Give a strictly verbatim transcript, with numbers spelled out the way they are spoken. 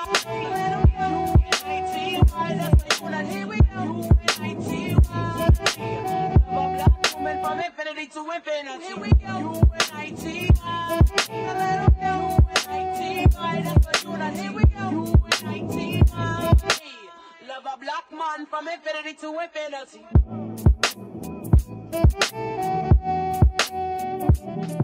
Here we go. U N I T Y. Love a black woman from infinity to infinity. Here we go. U N I T Y. Let 'em know. U N I T Y. That's what you want. Here we go. U N I T Y. Love a black man from infinity to infinity.